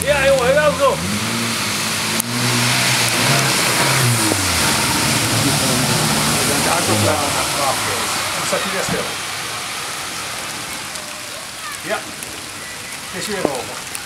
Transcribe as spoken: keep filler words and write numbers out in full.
Ja jongen, heel zo. Daar is ook wel een dan staat hij weer stil. Ja, het is weer over.